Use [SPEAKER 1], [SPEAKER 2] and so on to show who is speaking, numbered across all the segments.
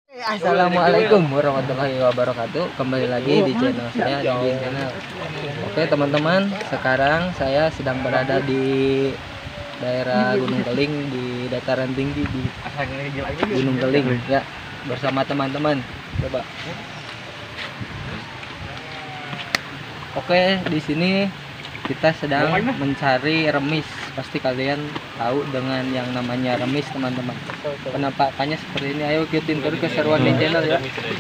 [SPEAKER 1] Assalamualaikum warahmatullahi wabarakatuh. Kembali lagi di channel saya, Daging Channel. Oke teman-teman, sekarang saya sedang berada di daerah Gunung Keling, di dataran tinggi di Gunung Keling ya, bersama teman-teman. Coba. Oke, di sini kita sedang mencari remis. Pasti kalian tahu dengan yang namanya remis, teman-teman. Penampakannya seperti ini. Ayo ikutin terus keseruan di channel ya.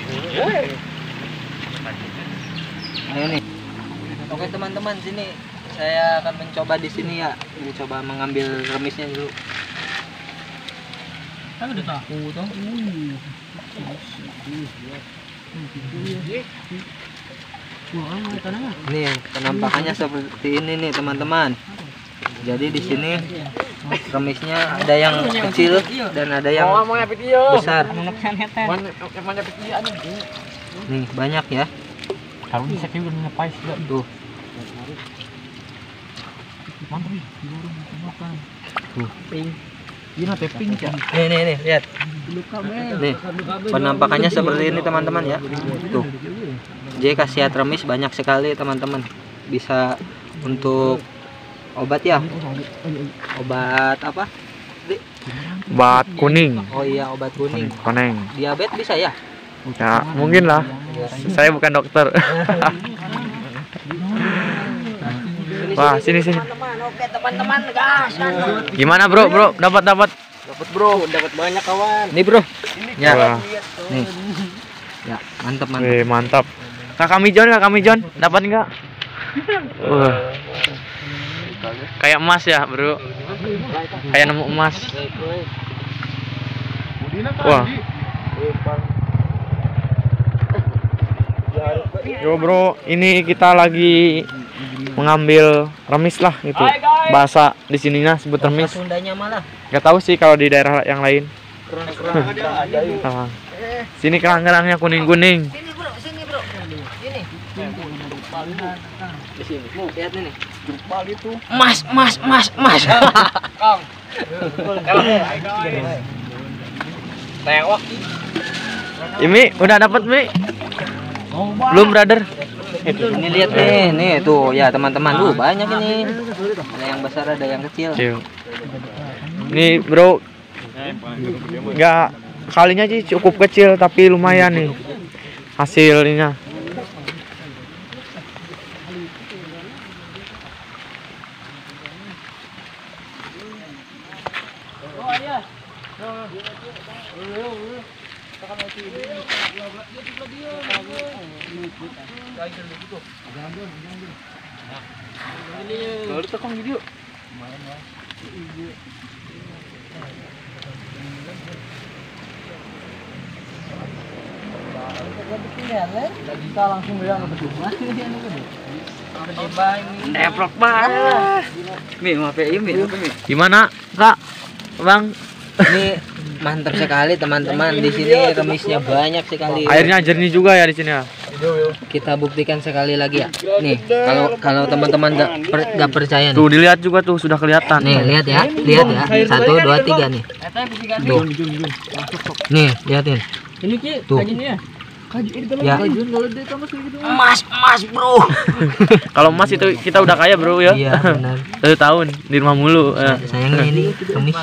[SPEAKER 1] Ayo nih. Oke teman-teman, sini saya akan mencoba di sini ya. Mencoba mengambil remisnya dulu. Kan udah tahu toh. Nih penampakannya seperti ini nih teman-teman. Jadi di sini remisnya ada yang kecil dan ada yang besar. Nih banyak ya. Tuh. Nih lihat. Nih penampakannya seperti ini teman-teman ya. Tuh. Jadi khasiat remis banyak sekali teman-teman. Bisa untuk obat ya. Obat apa?
[SPEAKER 2] Obat kuning.
[SPEAKER 1] Oh iya, obat kuning.
[SPEAKER 2] Kuning.
[SPEAKER 1] Diabetes bisa ya?
[SPEAKER 2] Ya, mungkin lah. Saya bukan dokter. Wah, sini.
[SPEAKER 1] Oke, teman-teman, gas.
[SPEAKER 2] Gimana, Bro? Dapat
[SPEAKER 1] Bro, dapat banyak kawan. Nih, Bro. Ya.
[SPEAKER 2] Wah.
[SPEAKER 1] Nih. Ya, mantap.
[SPEAKER 2] Wih, mantap. Kakak Mijon, dapat enggak? Kayak emas ya, Bro. Kayak nemu emas. Wah. Yo, Bro, ini kita lagi mengambil remis lah gitu. Bahasa di sininya sebut remis.
[SPEAKER 1] Sundanya malah.
[SPEAKER 2] Gak tahu sih kalau di daerah yang lain. Sini kerang-kerangnya kuning-kuning.
[SPEAKER 1] Sini, Bro. Sini. Di sini. Lihat nih. Mas. Kang.
[SPEAKER 2] Ini udah dapat, Mi? Belum, brother.
[SPEAKER 1] Ini lihat nih tuh ya teman-teman, tuh banyak ini. Ada yang besar, ada yang kecil.
[SPEAKER 2] Nih, Bro. Nggak kalinya sih cukup kecil tapi lumayan nih hasilnya.
[SPEAKER 1] Kita langsung bilang Deprok banget.
[SPEAKER 2] Gimana, Kak? Bang?
[SPEAKER 1] Ini mantap sekali teman-teman. Di sini remisnya banyak sekali.
[SPEAKER 2] Airnya jernih juga ya di sini ya.
[SPEAKER 1] Kita buktikan sekali lagi ya. Nih, kalau teman-teman nggak percaya nih.
[SPEAKER 2] Tuh dilihat juga tuh sudah kelihatan.
[SPEAKER 1] Nih, lihat ya. 1, 2, 3 nih. Tuh. Nih, lihatin. Tuh. Ya. Emas, Bro.
[SPEAKER 2] Kalau emas itu kita udah kaya, Bro ya.
[SPEAKER 1] Iya, benar.
[SPEAKER 2] 1 tahun di rumah mulu.
[SPEAKER 1] Sayangnya ini remis.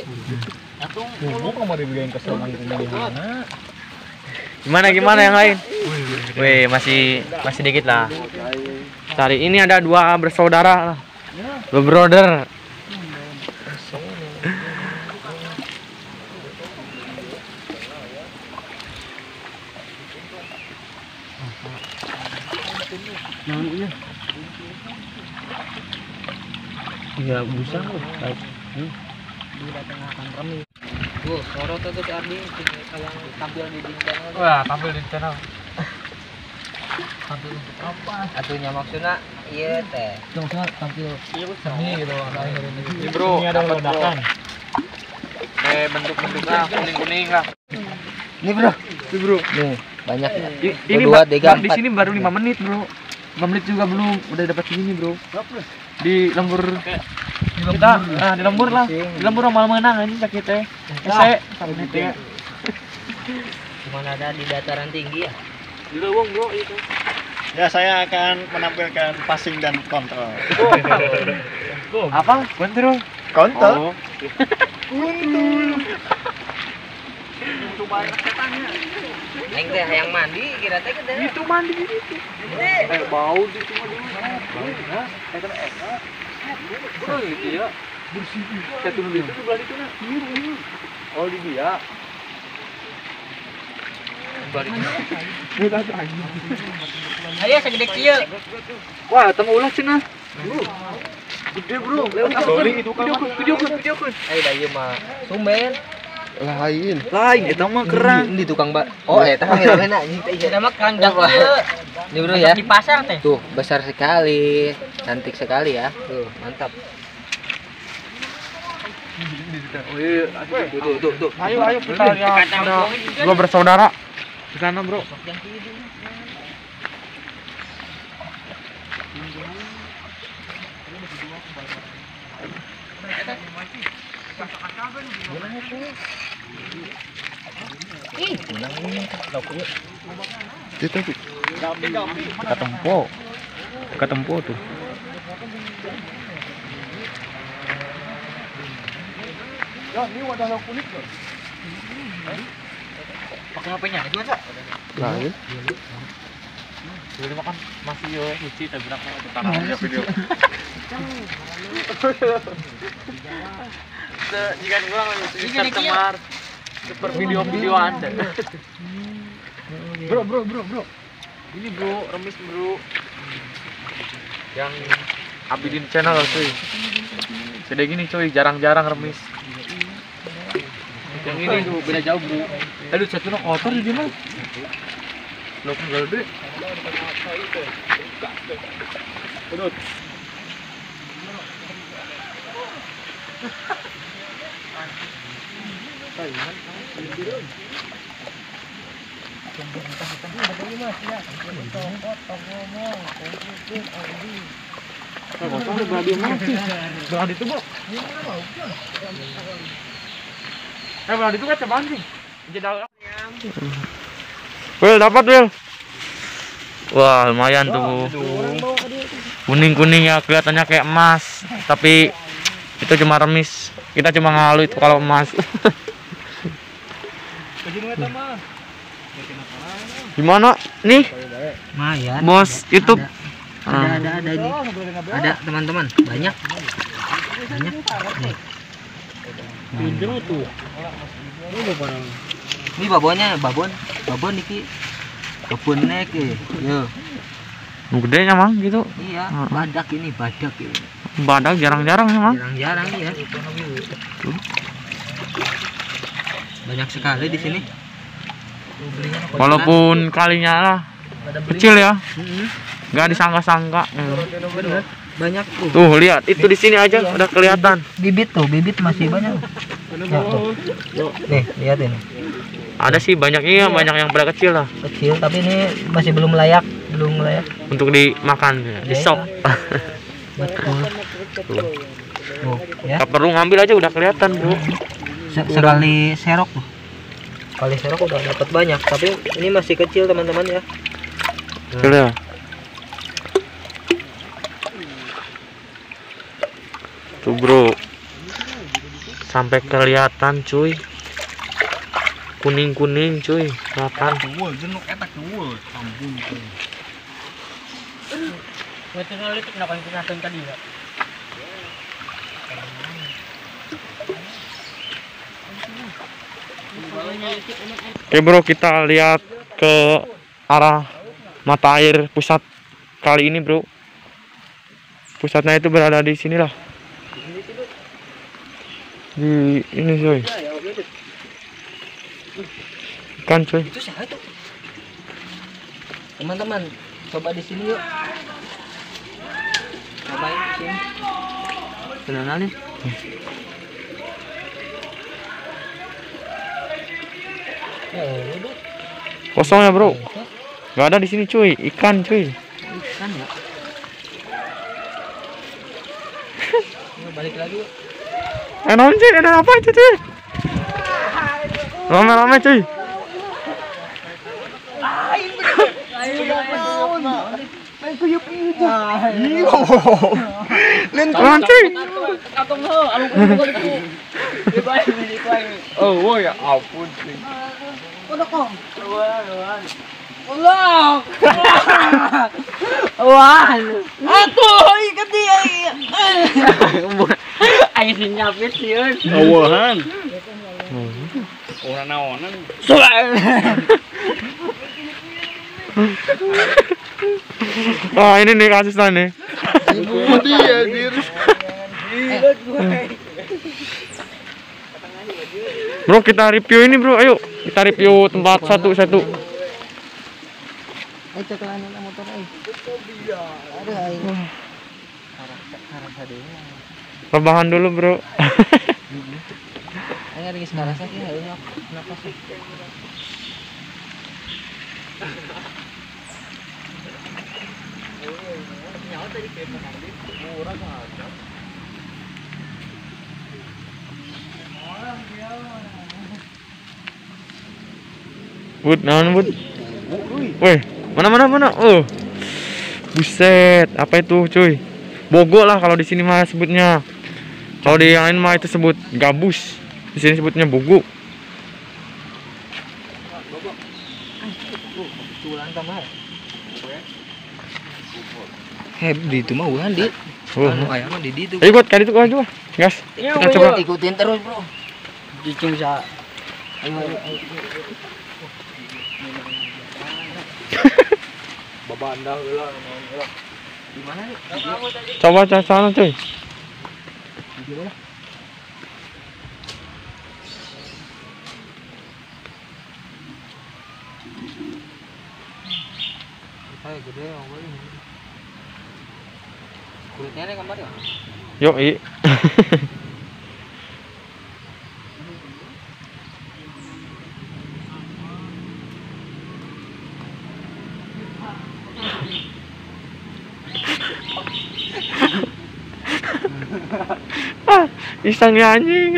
[SPEAKER 2] Gimana yang lain? Wih, masih dikit lah. Cari ini ada 2 bersaudara lah. 2 brother.
[SPEAKER 1] Iya, bisa loh. Didatangkan remis. Tuh, sorot tuh si Ardi yang tampil di channel.
[SPEAKER 2] Wah, tampil di channel.
[SPEAKER 1] Tampil untuk apa? Atunya maksudnya iya teh. Dong tampil. Iya seni gitu
[SPEAKER 2] Ini, Bro, ini ada ledakan. Bentuk-bentuknya kuning-kuning lah.
[SPEAKER 1] Ini, Bro. Nih, banyak ya.
[SPEAKER 2] Ini
[SPEAKER 1] 2, 3, 4.
[SPEAKER 2] Di sini baru 5 menit, Bro. 5 menit juga belum udah dapat segini, Bro. Di lembur kita di lembur lah, di lembur malam menang ini sakitnya. Saya sakitnya.
[SPEAKER 1] Cuma ada di dataran tinggi ya.
[SPEAKER 2] Di lewong bro itu.
[SPEAKER 3] Ya, saya akan menampilkan passing dan kontrol.
[SPEAKER 2] Apa? Kontrol.
[SPEAKER 3] Kontrol?
[SPEAKER 1] Neng teh yang mandi kira teh gede.
[SPEAKER 2] Itu mandi gitu. Bau di cuma dulu. Bro, gitu ya. Bersih. Saya turun itu belah itu nah. Oh, di dia.
[SPEAKER 1] Ayo segede kieu.
[SPEAKER 2] Wah, temu ulah cenah. Gede bro. Video kan.
[SPEAKER 1] Ayo da ieu mah sumben.
[SPEAKER 3] Lain
[SPEAKER 2] Eta mah kerang.
[SPEAKER 1] Di tukang oh eta ngirana anjing teh ieu mah kanjak kieu. Ini bro ya. Di pasar teh. Tuh, besar sekali. Cantik sekali ya. Tuh, mantap. Tuh.
[SPEAKER 2] Ayo kita lihat ada dua bersaudara di sana bro. Ketempo tuh.
[SPEAKER 3] Ya, ini wadah lauk kuning loh.
[SPEAKER 1] Pakai HP-nya itu aja.
[SPEAKER 3] Lain.
[SPEAKER 2] Dulu makan masih yo hiji tapi berapa utara video. Jika kurang lebih temar seperti video Anda.
[SPEAKER 3] Bro.
[SPEAKER 2] Ini bro, remis bro. Yang Abidin channel cuy. Sedih gini cuy, jarang-jarang remis. Yang ini tuh beda jauh bro. Aduh, satu kotor di mana? Lo kan gede. Pedut. Beradi itu bro. Beradi itu kan coba anjing. Will dapat Will. Wah lumayan tuh. Kuning ya kelihatannya kayak emas. Tapi itu cuma remis. Kita cuma ngalu itu kalau emas. Gimana nih?
[SPEAKER 1] Lumayan.
[SPEAKER 2] Bos YouTube.
[SPEAKER 1] Ada ini. Ada teman-teman, banyak. Nih. Ini babon iki. Babon nek yo.
[SPEAKER 2] Gedenya mang gitu.
[SPEAKER 1] Iya, badak ini.
[SPEAKER 2] Badak jarang-jarang emang.
[SPEAKER 1] Jarang-jarang ya. Banyak sekali di sini.
[SPEAKER 2] Walaupun kalinya lah kecil ya. Nggak disangka-sangka.
[SPEAKER 1] Bener. Banyak tuh.
[SPEAKER 2] Tuh lihat, itu di sini aja udah kelihatan.
[SPEAKER 1] Bibit masih banyak. Ya, tuh. Nih, lihat ini.
[SPEAKER 2] Ada sih banyaknya, banyak yang pada kecil lah.
[SPEAKER 1] Kecil tapi ini masih belum layak.
[SPEAKER 2] Untuk dimakan, di sop.
[SPEAKER 1] Betul. Tuh, ya.
[SPEAKER 2] Gak perlu ngambil aja udah kelihatan, bro.
[SPEAKER 1] Sekali serok tuh. Kali serok udah dapat banyak, tapi ini masih kecil teman-teman ya.
[SPEAKER 2] Kecil ya. Tuh bro, sampai kelihatan cuy, kuning cuy, kelihatan. Oke bro, kita lihat ke arah mata air pusat kali ini bro. Pusatnya itu berada di sinilah. Di ini coy. Ikan coy.
[SPEAKER 1] Itu siapa itu? Teman-teman, coba di sini yuk. Cobain di sini. Kenalin.
[SPEAKER 2] Kosong ya bro. Gak ada di sini cuy, ikan cuy.
[SPEAKER 1] Ikan ya. Balik lagi yuk.
[SPEAKER 2] Cuy, ada apa itu cuy? Rame-rame cuy.
[SPEAKER 3] ya punya. Lain
[SPEAKER 2] Apaan cuy?
[SPEAKER 1] Katong lo, alung ko itu.
[SPEAKER 3] Oh, ya ampun sih.
[SPEAKER 1] Udah kong. Ulok. Wan. Atuh, ikat dia. Ayo sinyapit sieun.
[SPEAKER 3] Awahan. Orang naonan.
[SPEAKER 2] Wah ini nih kasusnya nih.
[SPEAKER 3] Ibu dia anjir.
[SPEAKER 2] Bro kita review ini bro, ayo kita review tempat satu-satu.
[SPEAKER 1] Ayo ceklan motor ayo. Aduh ayo.
[SPEAKER 2] Rebahan dulu bro.
[SPEAKER 1] Ayo lagi sekarang sakit ayo napas.
[SPEAKER 2] Bud, naon bud? Weh, mana? Oh, buset, apa itu cuy? Bogo lah kalau di sini mah sebutnya. Kalau di yang lain mah itu sebut gabus. Di sini sebutnya bogo.
[SPEAKER 1] Di itu mah ulah di.
[SPEAKER 2] Oh.
[SPEAKER 1] Anu aya mah di ditu.
[SPEAKER 2] Ayo buat kali itu aja. Gas. Kita coba.
[SPEAKER 1] Ikutin terus, Bro. Dicung sa. Ayo. Babanda heula. Di mana nih?
[SPEAKER 2] Coba sana cuy.
[SPEAKER 1] Di mana? Saya gede awalnya. Kulitnya ada gambar ya?
[SPEAKER 2] Yuk, i. Iseng ya anjing.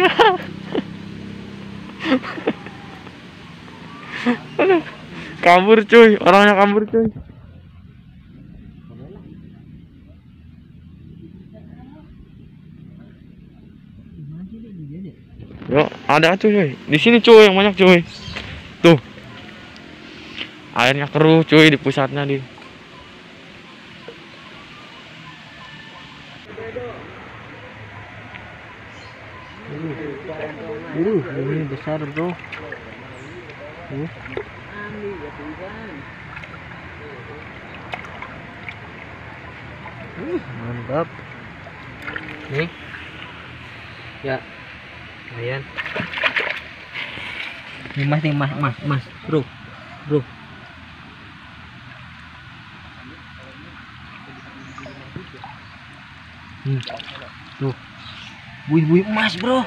[SPEAKER 2] Aduh, kabur cuy, orangnya kabur cuy. Yuk, ada cuy. Di sini cuy yang banyak cuy. Tuh. Airnya keruh cuy di pusatnya di.
[SPEAKER 1] Ini besar, Bro. Mantap. Nih. Ya. Lumayan. Nih mas, bro. Tuh. Buih emas, bro.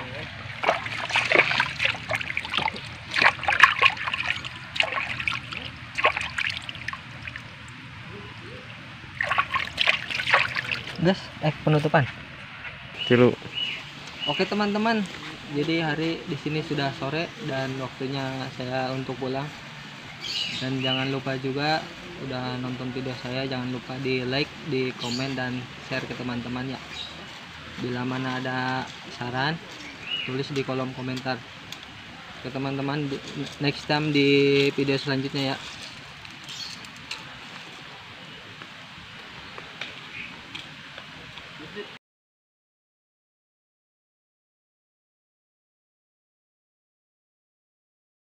[SPEAKER 1] Gas, penutupan.
[SPEAKER 2] Tilu.
[SPEAKER 1] Oke teman-teman, jadi hari di sini sudah sore dan waktunya saya untuk pulang. Dan jangan lupa juga udah nonton video saya, jangan lupa di like, di komen dan share ke teman-teman ya. Bila mana ada saran, tulis di kolom komentar. Ke teman-teman next time di video selanjutnya ya.